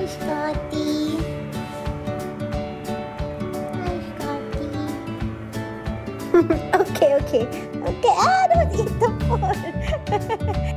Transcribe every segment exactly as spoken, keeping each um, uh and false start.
Scotty. Hi, Scotty. Okay, okay. Okay. Ah, don't eat the phone.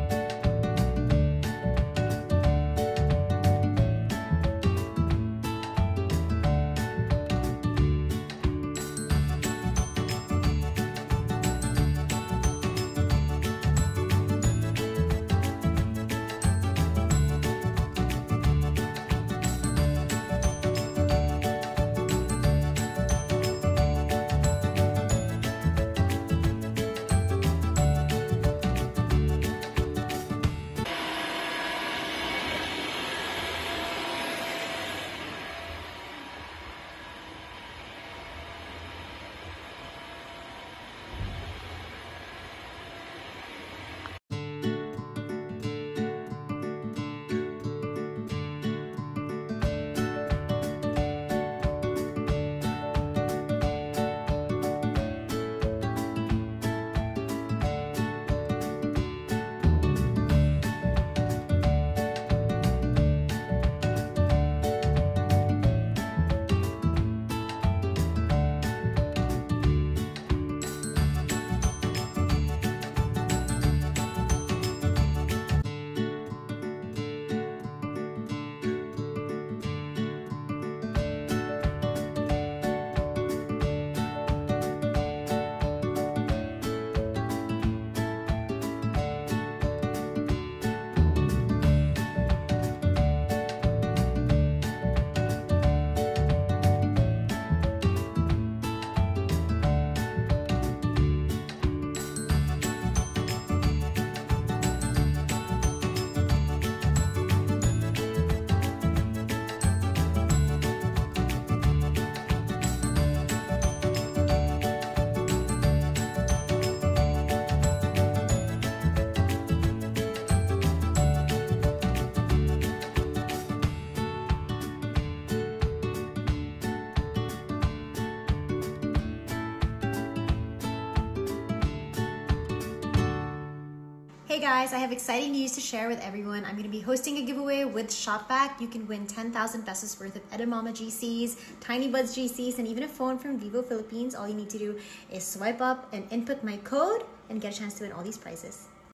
Hey guys, I have exciting news to share with everyone. I'm going to be hosting a giveaway with ShopBack. You can win ten thousand pesos worth of Edamame G Cs, Tiny Buds G Cs, and even a phone from Vivo Philippines. All you need to do is swipe up and input my code and get a chance to win all these prizes.